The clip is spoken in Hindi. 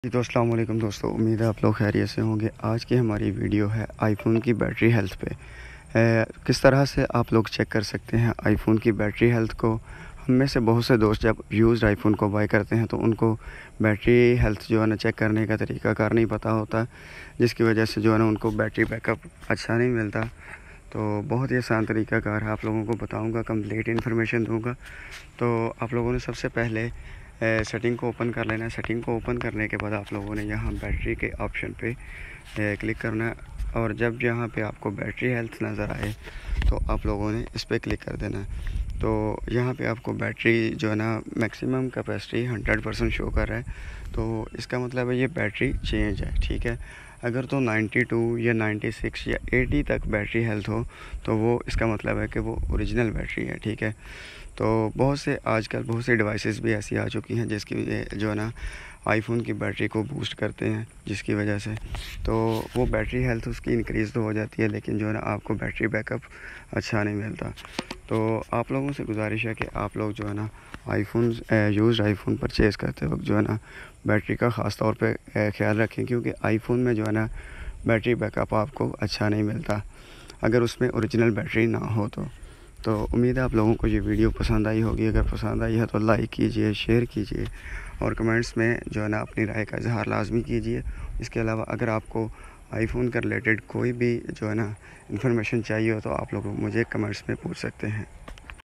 जी तो अस्सलाम वालेकुम दोस्तों, उम्मीद है आप लोग खैरियत से होंगे। आज की हमारी वीडियो है आईफोन की बैटरी हेल्थ पे। किस तरह से आप लोग चेक कर सकते हैं आईफोन की बैटरी हेल्थ को। हम में से बहुत से दोस्त जब यूज़्ड आईफोन को बाय करते हैं तो उनको बैटरी हेल्थ जो है ना चेक करने का तरीक़ाकार नहीं पता होता, जिसकी वजह से जो है ना उनको बैटरी बैकअप अच्छा नहीं मिलता। तो बहुत ही आसान तरीक़ाकार है, आप लोगों को बताऊंगा, कंप्लीट इन्फॉर्मेशन दूंगा। तो आप लोगों ने सबसे पहले सेटिंग को ओपन कर लेना है। सेटिंग को ओपन करने के बाद आप लोगों ने यहाँ बैटरी के ऑप्शन पे क्लिक करना है, और जब यहाँ पे आपको बैटरी हेल्थ नज़र आए तो आप लोगों ने इस पर क्लिक कर देना है। तो यहाँ पे आपको बैटरी जो है ना मैक्सिमम कैपेसिटी 100% शो कर रहा है, तो इसका मतलब है ये बैटरी चेंज है, ठीक है। अगर तो 92 या 96 या 80 तक बैटरी हेल्थ हो तो वो इसका मतलब है कि वो ओरिजिनल बैटरी है, ठीक है। तो आजकल बहुत सी डिवाइसेस भी ऐसी आ चुकी हैं जिसकी वजह जो है ना आईफोन की बैटरी को बूस्ट करते हैं, जिसकी वजह से तो वो बैटरी हेल्थ उसकी इंक्रीज़ तो हो जाती है, लेकिन जो है ना आपको बैटरी बैकअप अच्छा नहीं मिलता। तो आप लोगों से गुजारिश है कि आप लोग जो है ना आईफोन यूज़ आईफोन परचेज़ करते वक्त जो है ना बैटरी का ख़ास तौर पे ख्याल रखें, क्योंकि आईफोन में जो है ना बैटरी बैकअप आपको अच्छा नहीं मिलता अगर उसमें ओरिजिनल बैटरी ना हो। तो उम्मीद है आप लोगों को ये वीडियो पसंद आई होगी। अगर पसंद आई है तो लाइक कीजिए, शेयर कीजिए, और कमेंट्स में जो है ना अपनी राय का इजहार लाजमी कीजिए। इसके अलावा अगर आपको आईफोन के रिलेटेड कोई भी जो है ना इन्फॉर्मेशन चाहिए हो तो आप लोग मुझे कमेंट्स में पूछ सकते हैं।